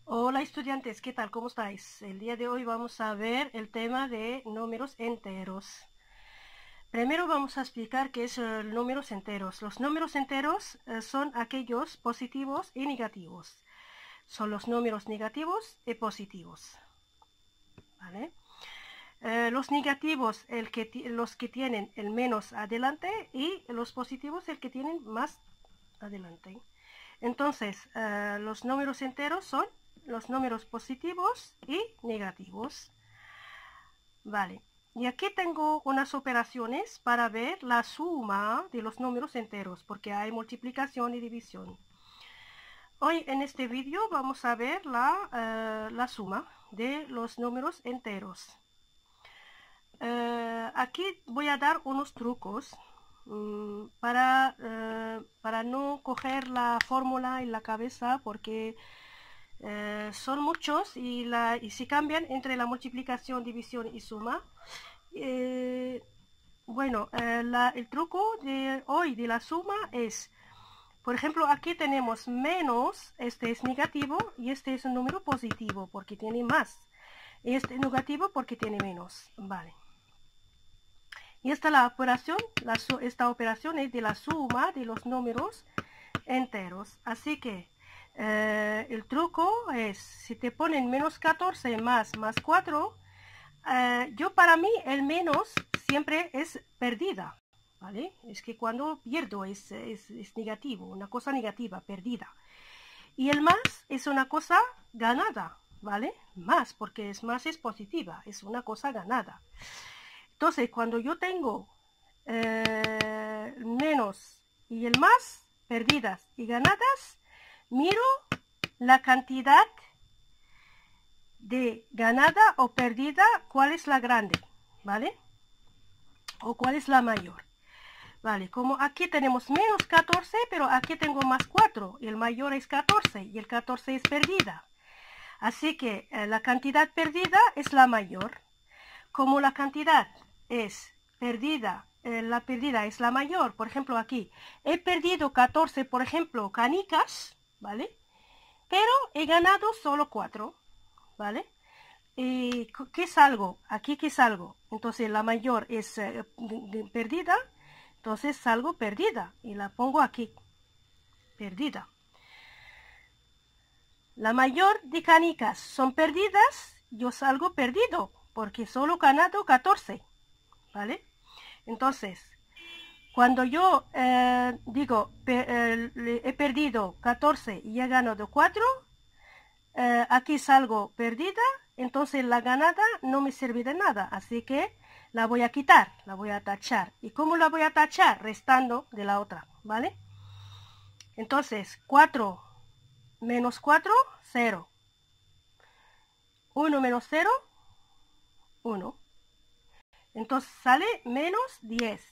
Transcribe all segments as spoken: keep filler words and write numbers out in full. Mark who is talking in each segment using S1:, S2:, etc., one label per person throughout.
S1: Hola estudiantes, ¿qué tal? ¿Cómo estáis? El día de hoy vamos a ver el tema de números enteros. Primero vamos a explicar qué es eh, números enteros. Los números enteros eh, son aquellos positivos y negativos. Son los números negativos y positivos. ¿Vale? Eh, los negativos, el que los que tienen el menos adelante, y los positivos, el que tienen más adelante. Entonces, eh, los números enteros son los números positivos y negativos. Vale, y aquí tengo unas operaciones para ver la suma de los números enteros, porque hay multiplicación y división. Hoy en este vídeo vamos a ver la, uh, la suma de los números enteros. Uh, aquí voy a dar unos trucos um, para, uh, para no coger la fórmula en la cabeza, porque uh, son muchos y, la, y si cambian entre la multiplicación, división y suma. Eh, bueno, eh, la, el truco de hoy de la suma es, por ejemplo, aquí tenemos menos, este es negativo y este es un número positivo porque tiene más. Y este es negativo porque tiene menos. Vale. Y esta la operación, la, esta operación es de la suma de los números enteros. Así que eh, el truco es, si te ponen menos catorce más más cuatro, Uh, yo para mí el menos siempre es perdida, ¿vale? Es que cuando pierdo es, es, es negativo, una cosa negativa, perdida. Y el más es una cosa ganada, ¿vale? Más, porque es más es positiva, es una cosa ganada. Entonces, cuando yo tengo eh, menos y el más, perdidas y ganadas, miro la cantidad de ganada o perdida, cuál es la grande, ¿vale? O cuál es la mayor. Vale, como aquí tenemos menos catorce, pero aquí tengo más cuatro, y el mayor es catorce, y el catorce es perdida. Así que eh, la cantidad perdida es la mayor. Como la cantidad es perdida, eh, la perdida es la mayor, por ejemplo aquí, he perdido catorce, por ejemplo, canicas, ¿vale? Pero he ganado solo cuatro, ¿vale? Eh, ¿Qué salgo? Aquí ¿qué salgo? Entonces la mayor es eh, perdida, entonces salgo perdida y la pongo aquí, perdida. La mayor de canicas son perdidas, yo salgo perdido, porque solo he ganado catorce, ¿vale? Entonces, cuando yo eh, digo per, eh, he perdido catorce y he ganado cuatro, eh, aquí salgo perdida, entonces la ganada no me sirve de nada, así que la voy a quitar, la voy a tachar. ¿Y cómo la voy a tachar? Restando de la otra, ¿vale? Entonces, cuatro menos cuatro, cero. uno menos cero, uno. Entonces sale menos diez.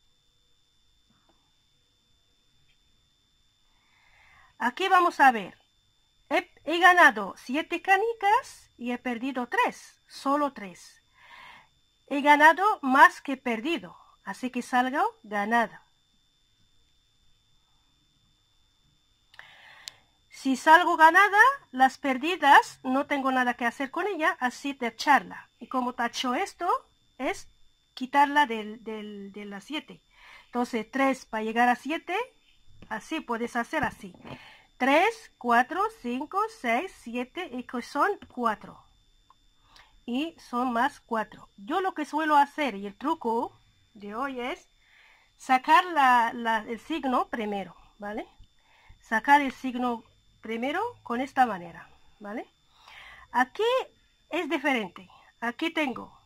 S1: Aquí vamos a ver. He, he ganado siete canicas y he perdido tres, solo tres. He ganado más que perdido, así que salgo ganada. Si salgo ganada, las perdidas no tengo nada que hacer con ella, así tacharla. Y como tacho esto, es quitarla del, del, de las siete. Entonces, tres para llegar a siete, así puedes hacer así. tres, cuatro, cinco, seis, siete, y son cuatro. Y son más cuatro. Yo lo que suelo hacer, y el truco de hoy es sacar la, la, el signo primero, ¿vale? Sacar el signo primero con esta manera, ¿vale? Aquí es diferente. Aquí tengo,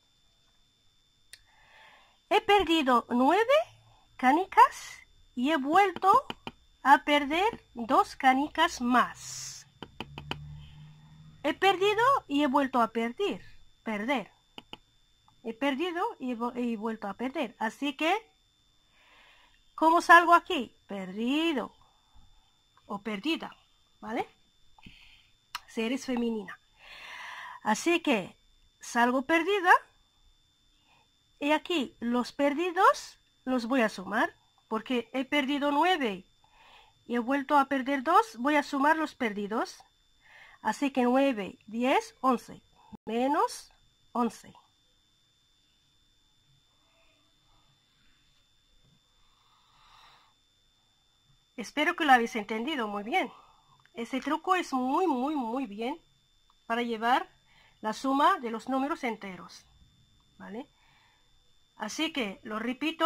S1: he perdido nueve canicas y he vuelto a perder dos canicas más. He perdido y he vuelto a perder, perder. He perdido y he vuelto a perder. Así que, ¿cómo salgo aquí? Perdido o perdida, ¿vale? Si eres femenina. Así que salgo perdida y aquí los perdidos los voy a sumar porque he perdido nueve y he vuelto a perder dos, voy a sumar los perdidos. Así que nueve, diez, once. Menos once. Espero que lo habéis entendido muy bien. Ese truco es muy, muy, muy bien para llevar la suma de los números enteros, ¿vale? Así que lo repito.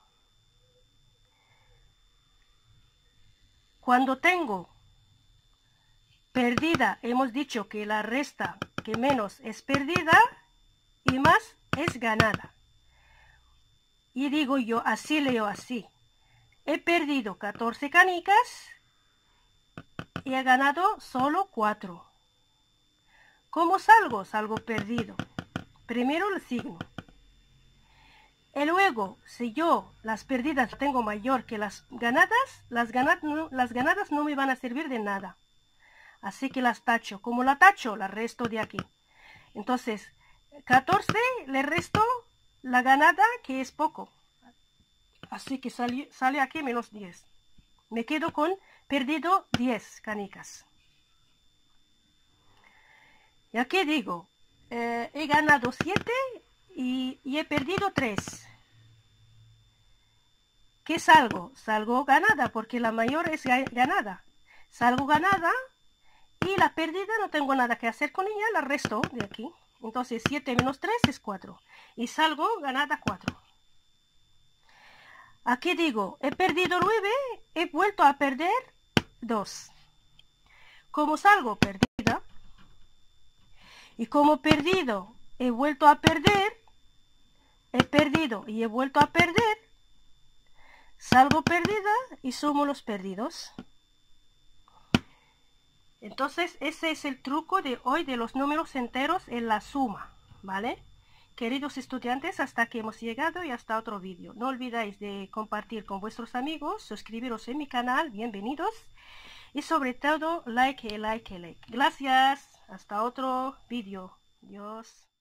S1: Cuando tengo perdida, hemos dicho que la resta que menos es perdida y más es ganada. Y digo yo, así leo así. He perdido catorce canicas y he ganado solo cuatro. ¿Cómo salgo? Salgo perdido. Primero el signo. Y luego, si yo las perdidas tengo mayor que las ganadas, las, gana, no, las ganadas no me van a servir de nada. Así que las tacho. Como la tacho, la resto de aquí. Entonces, catorce le resto la ganada, que es poco. Así que sale, sale aquí menos diez. Me quedo con perdido diez canicas. Y aquí digo, eh, he ganado siete y, y he perdido tres. ¿Qué salgo? Salgo ganada, porque la mayor es ganada. Salgo ganada y la pérdida no tengo nada que hacer con ella, la resto de aquí. Entonces siete menos tres es cuatro. Y salgo ganada cuatro. Aquí digo, he perdido nueve, he vuelto a perder dos. Como salgo perdida, y como perdido, he vuelto a perder, he perdido y he vuelto a perder, salgo perdida y sumo los perdidos. Entonces, ese es el truco de hoy de los números enteros en la suma, ¿vale? Queridos estudiantes, hasta aquí hemos llegado y hasta otro vídeo. No olvidéis de compartir con vuestros amigos, suscribiros en mi canal, bienvenidos. Y sobre todo, like, like, like. Gracias, hasta otro vídeo. Adiós.